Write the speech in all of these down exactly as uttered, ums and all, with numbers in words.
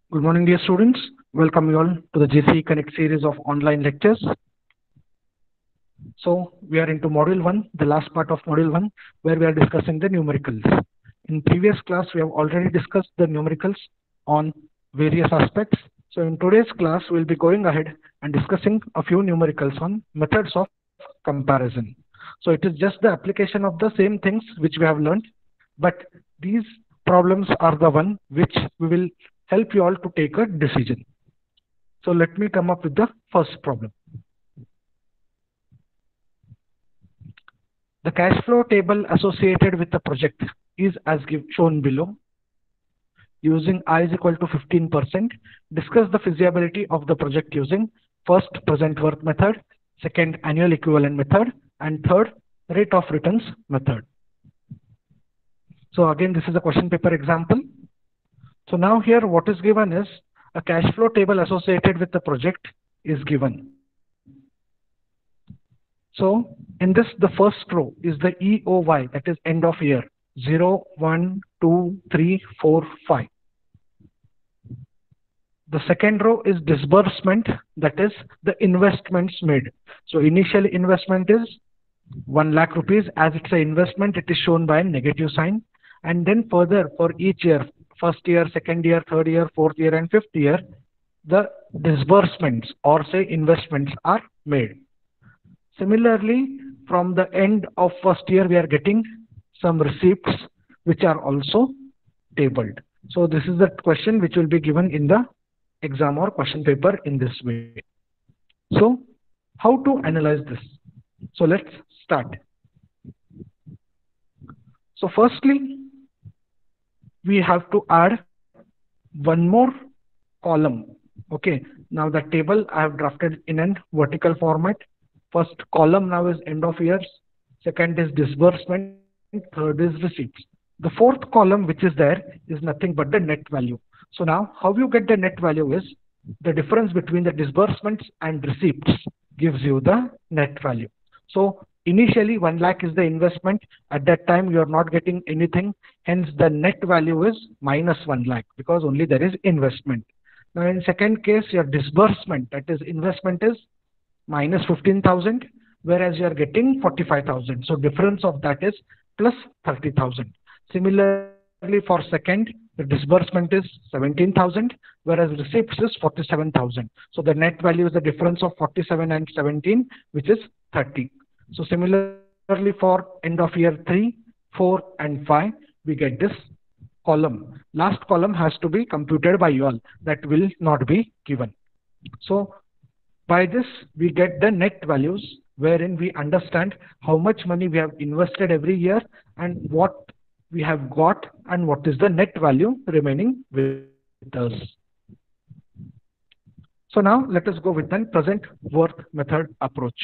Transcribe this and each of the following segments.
Good morning, dear students. Welcome you all to the J C E Connect series of online lectures. So we are into module one, the last part of module one, where we are discussing the numericals. In previous class, we have already discussed the numericals on various aspects. So in today's class, we'll be going ahead and discussing a few numericals on methods of comparison. So it is just the application of the same things which we have learned, but these problems are the one which we will help you all to take a decision. So let me come up with the first problem. The cash flow table associated with the project is as give, shown below. Using I is equal to fifteen percent, discuss the feasibility of the project using first present worth method, second annual equivalent method, and third rate of returns method. So again, this is a question paper example. So now here what is given is a cash flow table associated with the project is given. So in this, the first row is the E O Y, that is end of year, zero, one, two, three, four, five. The second row is disbursement, that is the investments made. So initial investment is one lakh rupees. As it's an investment, it is shown by a negative sign. And then further for each year, first year, second year, third year, fourth year, and fifth year, the disbursements or say investments are made. Similarly, from the end of first year, we are getting some receipts which are also tabled. So this is the question which will be given in the exam or question paper in this way. So how to analyze this? So let's start. So firstly, we have to add one more column. Okay, now the table I have drafted in a vertical format. First column now is end of years, second is disbursement, third is receipts. The fourth column which is there is nothing but the net value. So now how you get the net value is the difference between the disbursements and receipts gives you the net value. So initially one lakh is the investment. At that time you are not getting anything. Hence the net value is minus one lakh because only there is investment. Now in second case your disbursement, that is investment, is minus fifteen thousand, whereas you are getting forty-five thousand. So difference of that is plus thirty thousand. Similarly for second, the disbursement is seventeen thousand, whereas receipts is forty-seven thousand. So the net value is the difference of forty-seven and seventeen, which is thirty. So similarly for end of year three, four, and five, we get this column. Last column has to be computed by you all. That will not be given. So by this, we get the net values wherein we understand how much money we have invested every year and what we have got and what is the net value remaining with us. So now let us go with the present worth method approach.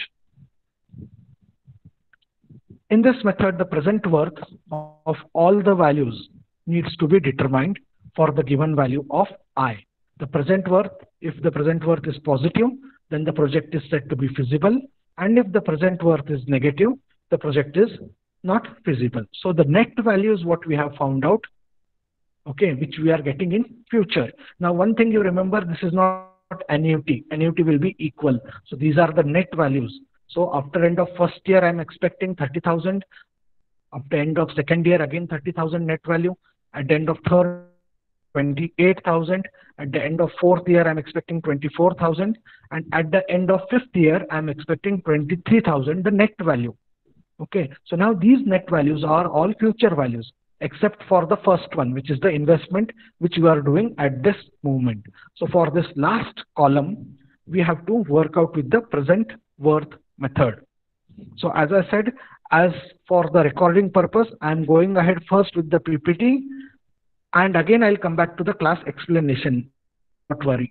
In this method, the present worth of all the values needs to be determined for the given value of I. The present worth, if the present worth is positive, then the project is said to be feasible, and if the present worth is negative, the project is not feasible. So the net value is what we have found out, okay, which we are getting in future. Now one thing you remember, this is not annuity. Annuity will be equal. So these are the net values. So after end of first year, I am expecting thirty thousand. After end of second year, again thirty thousand net value. At the end of third, twenty-eight thousand. At the end of fourth year, I'm expecting twenty-four thousand. And at the end of fifth year, I'm expecting twenty-three thousand, the net value. Okay, so now these net values are all future values, except for the first one, which is the investment, which we are doing at this moment. So for this last column, we have to work out with the present worth method. So as I said, as for the recording purpose, I'm going ahead first with the P P T. And again, I'll come back to the class explanation, not worry.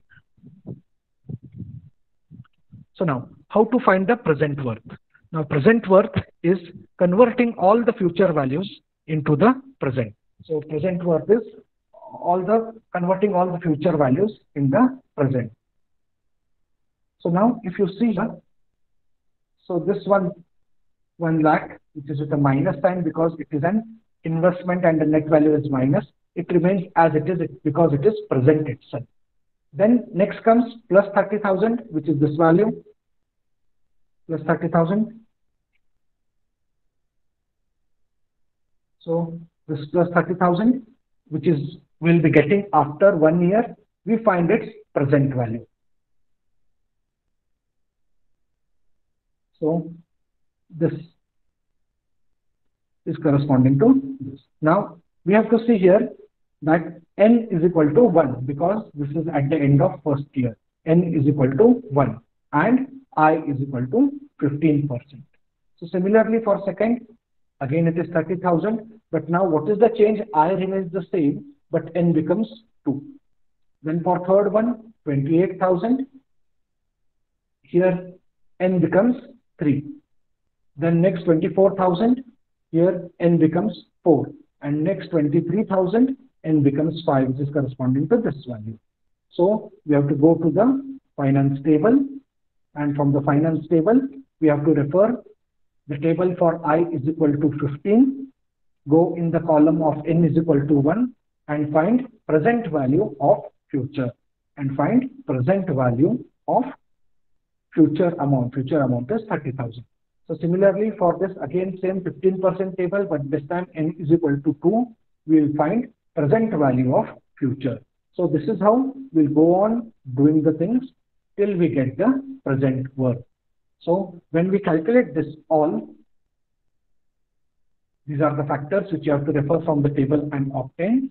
So now, how to find the present worth? Now, present worth is converting all the future values into the present. So present worth is all the converting all the future values in the present. So now, if you see here, so this one, one lakh, which is with a minus sign because it is an investment and the net value is minus. It remains as it is because it is present itself. Then next comes plus thirty thousand, which is this value, plus thirty thousand. So this plus thirty thousand, which is we'll be getting after one year, we find its present value. So this is corresponding to this. Now we have to see here that n is equal to one, because this is at the end of first year. N is equal to one and I is equal to fifteen percent. So similarly for second, again it is thirty thousand, but now what is the change? I remains the same, but n becomes two. Then for third one, twenty-eight thousand, here n becomes three. Then next twenty-four thousand, here n becomes four, and next twenty-three thousand, n becomes five, which is corresponding to this value. So we have to go to the finance table, and from the finance table we have to refer the table for I is equal to fifteen, go in the column of n is equal to one and find present value of future, and find present value of future amount. Future amount is thirty thousand. So similarly for this, again same fifteen percent table, but this time n is equal to two, we will find present value of future. So this is how we'll go on doing the things till we get the present worth. So when we calculate this all, these are the factors which you have to refer from the table and obtain.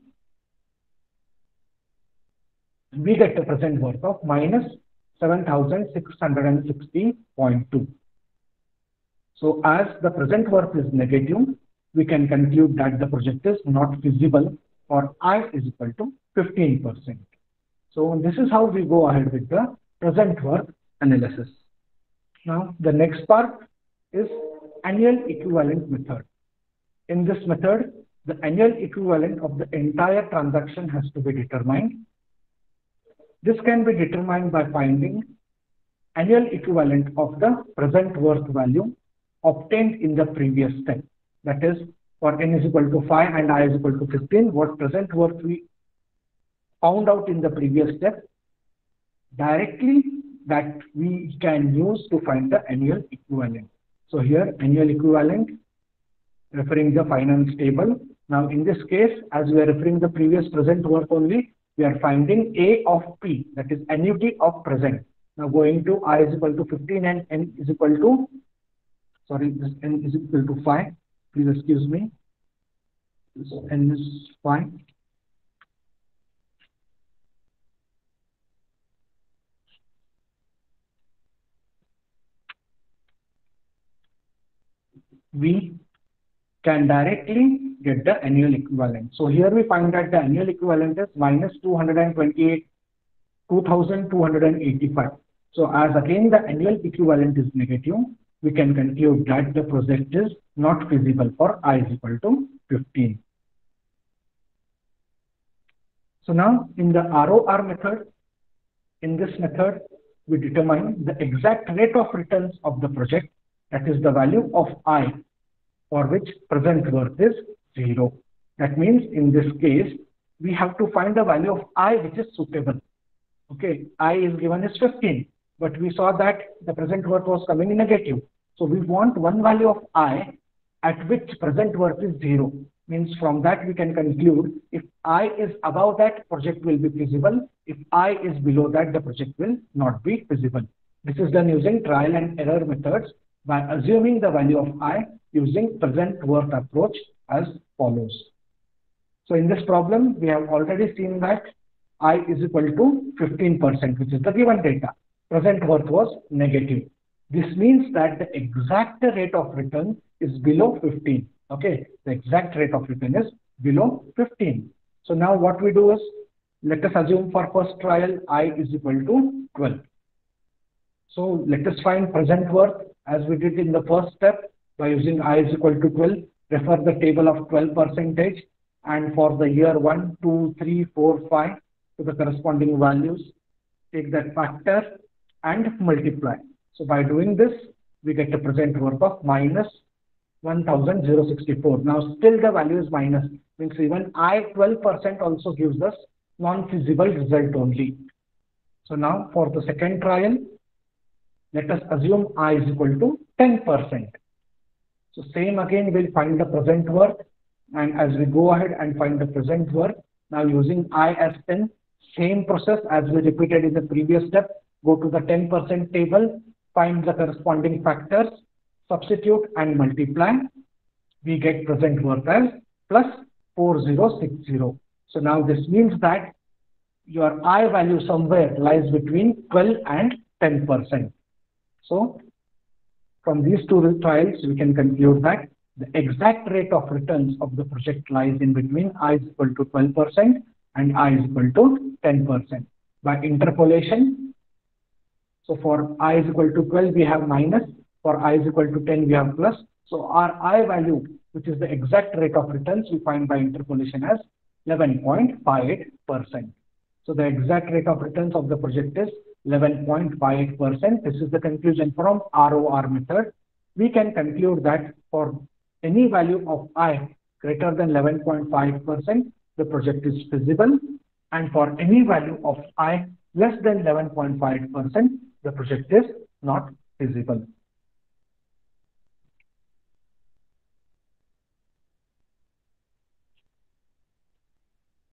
We get the present worth of minus seven thousand six hundred sixty point two. So as the present worth is negative, we can conclude that the project is not feasible for I is equal to fifteen percent. So this is how we go ahead with the present worth analysis. Now the next part is annual equivalent method. In this method, the annual equivalent of the entire transaction has to be determined. This can be determined by finding annual equivalent of the present worth value obtained in the previous step. That is, for n is equal to five and I is equal to fifteen, what present worth we found out in the previous step, directly that we can use to find the annual equivalent. So here annual equivalent, referring the finance table. Now in this case, as we are referring the previous present worth only, we are finding A of P, that is annuity of present. Now going to I is equal to fifteen and n is equal to, sorry, this n is equal to five. Please excuse me. This n is five. We can directly get the annual equivalent. So here we find that the annual equivalent is minus two hundred twenty-eight, two thousand two hundred eighty-five. So as again the annual equivalent is negative, we can conclude that the project is not feasible for I is equal to fifteen. So now in the R O R method, in this method, we determine the exact rate of returns of the project, that is the value of I, for which present worth is zero. That means in this case, we have to find the value of I which is suitable. Okay, I is given as fifteen, but we saw that the present worth was coming in negative. So we want one value of I at which present worth is zero. Means from that we can conclude if I is above that, project will be feasible. If I is below that, the project will not be feasible. This is done using trial and error methods by assuming the value of I using present worth approach as follows. So in this problem, we have already seen that I is equal to fifteen percent, which is the given data. Present worth was negative. This means that the exact rate of return is below fifteen. Okay, the exact rate of return is below fifteen. So now what we do is, let us assume for first trial I is equal to twelve. So let us find present worth as we did in the first step by using I is equal to twelve. Refer the table of twelve percentage, and for the year one, two, three, four, five to the corresponding values, take that factor and multiply. So by doing this, we get a present worth of minus one thousand sixty-four. Now still the value is minus, means even I twelve percent also gives us non-feasible result only. So now for the second trial, let us assume I is equal to ten percent. So same again, we'll find the present work. And as we go ahead and find the present work, now using I as ten, same process as we repeated in the previous step, go to the ten percent table, find the corresponding factors, substitute and multiply. We get present work as plus four thousand sixty. So now this means that your I value somewhere lies between twelve and ten percent. So from these two trials, we can conclude that the exact rate of returns of the project lies in between I is equal to twelve percent and I is equal to ten percent. By interpolation, so for I is equal to twelve, we have minus. For I is equal to ten, we have plus. So our I value, which is the exact rate of returns, we find by interpolation as eleven point five eight percent. So the exact rate of returns of the project is eleven point five eight percent. This is the conclusion from R O R method. We can conclude that for any value of I greater than eleven point five percent, the project is feasible. And for any value of I less than eleven point five percent, the project is not feasible.